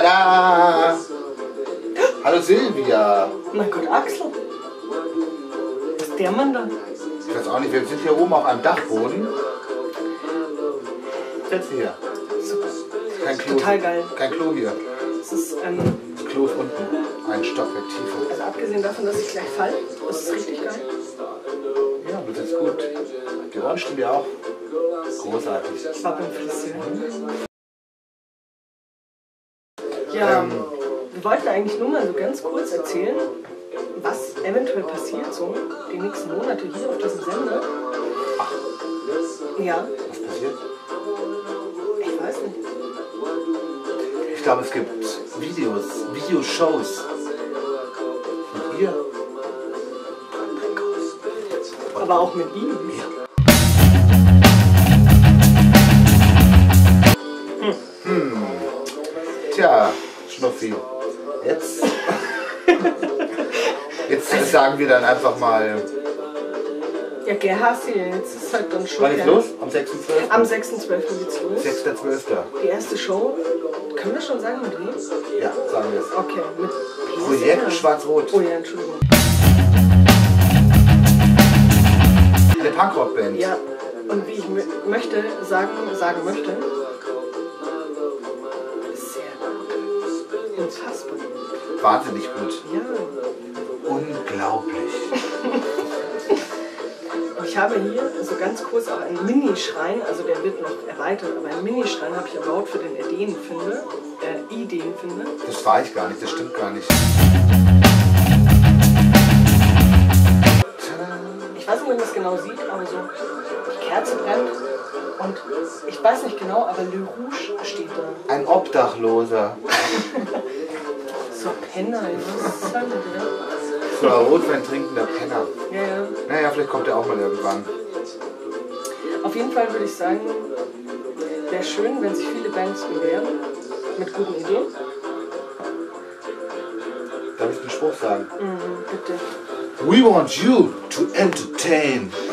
Tada! Hallo Silvia! Mein Gott, Axel. Was ist der Mann da? Ich weiß auch nicht, wir sind hier oben auf einem Dachboden. Jetzt hier. Super. Kein Klo. Total geil. Kein Klo hier. Das ist, Das Klo ist unten. Ein Stockwerk tiefer. also abgesehen davon, dass ich gleich fall, das ist richtig geil. Ja, du sitzt gut. Die Ohren stimmen dir auch. Großartig. Ich war beim Friseur. Ja, wir wollten eigentlich nur mal so ganz kurz erzählen, was eventuell passiert so die nächsten Monate hier auf diesem Sender. Ach. Ja. Was passiert? Ich weiß nicht. Ich glaube, es gibt Videoshows. Mit ihr. Aber auch mit ihm. Ja. Tja, Schnuffi. Jetzt sagen wir dann einfach mal. Ja, Gerhasi, jetzt ist halt dann schon. Wann geht's los? Am 6.12.? Am 6.12. geht's los. 6.12. Die erste Show. Können wir schon sagen, mit wem? Ja, sagen wir es. Okay, mit Projekt Schwarz-Rot. Oh ja, Entschuldigung. Eine Punkrock-Band. Ja, und wie ich sagen möchte, sehr gut. Unfassbar. Wahnsinnig gut. Ja. Unglaublich. Und ich habe hier so ganz kurz auch einen Mini-Schrein, also der wird noch erweitert, aber einen Mini-Schrein habe ich erbaut für den Ideenfinder. Das war ich gar nicht, das stimmt gar nicht. Ich weiß nicht, ob man das genau sieht, aber so die Kerze brennt und ich weiß nicht genau, aber Le Rouge steht da. Ein Obdachloser. So Penner, was soll der? So ein Rotwein trinkender Penner. Ja, ja. Naja, vielleicht kommt er auch mal irgendwann. Auf jeden Fall würde ich sagen, wäre schön, wenn sich viele Bands bewerben mit guten Ideen. Darf ich den Spruch sagen? Bitte. We want you to entertain.